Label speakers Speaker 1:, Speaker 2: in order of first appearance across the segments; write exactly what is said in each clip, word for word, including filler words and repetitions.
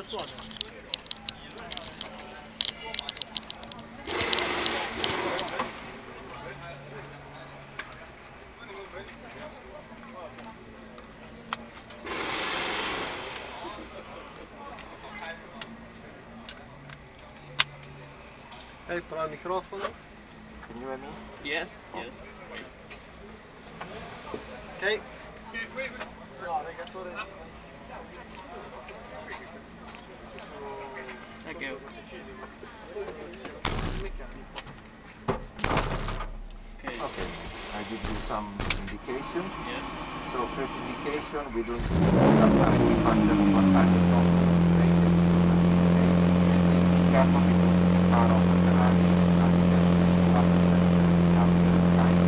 Speaker 1: Hej, bra microfono.
Speaker 2: Can you hear me?
Speaker 3: Yes, yes.
Speaker 1: Ok. No, legatore.
Speaker 3: Thank you. Okay.
Speaker 2: Okay. I give you some indication.
Speaker 3: Yes.
Speaker 2: So first indication, we don't have time. We can't just one time to talk. Okay. Be careful because it's a car of the garage. And you have to have time.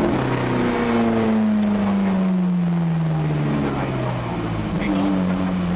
Speaker 3: Hang on.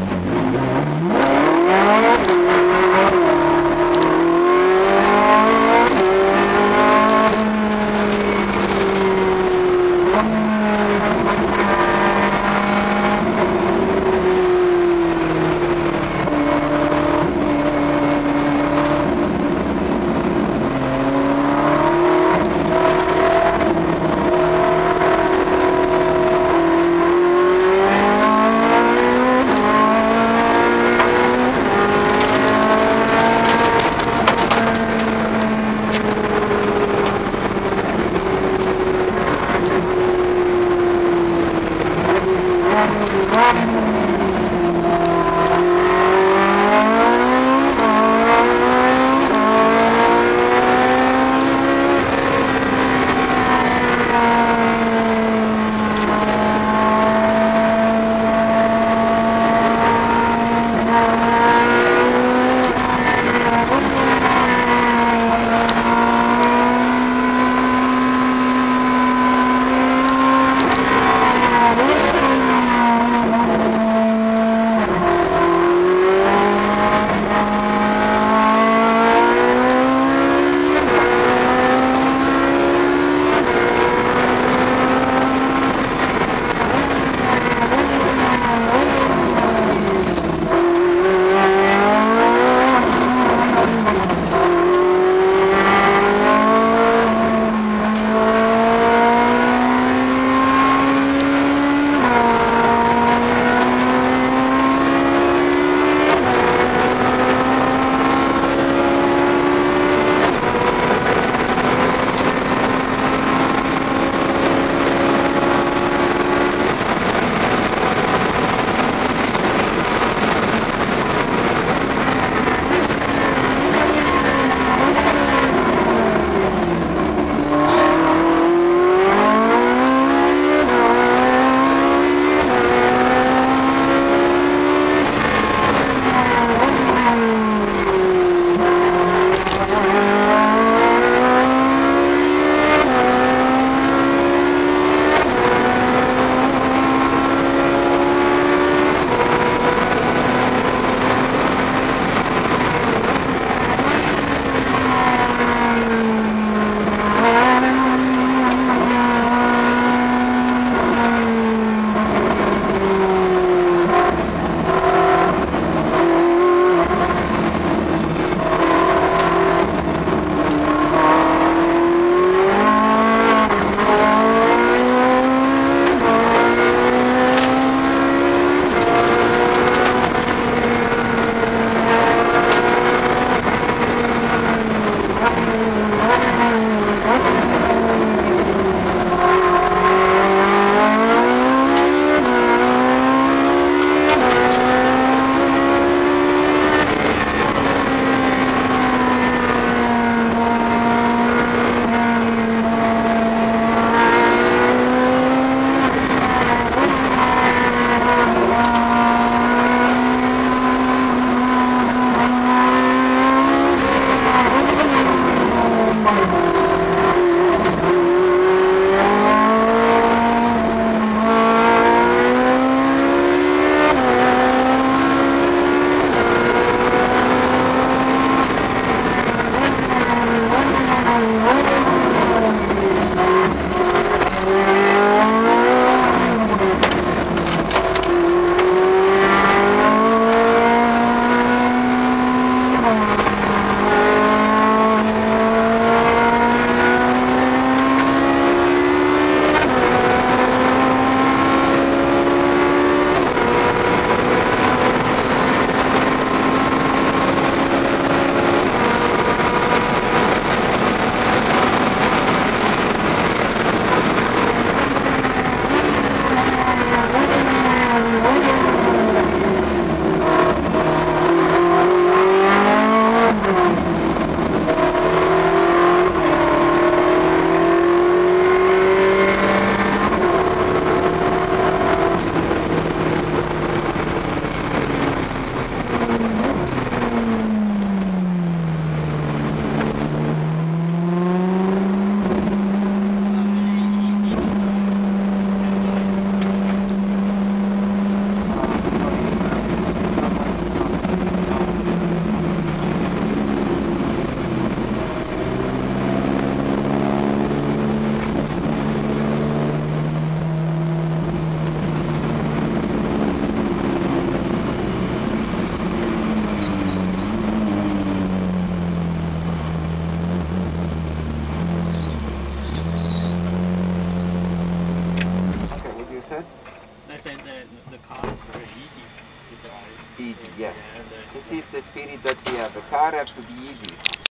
Speaker 3: said the, the car is very easy to drive.
Speaker 2: Easy, yes.
Speaker 3: Yeah, and, uh,
Speaker 2: This is the spirit that we have. The car have to be easy.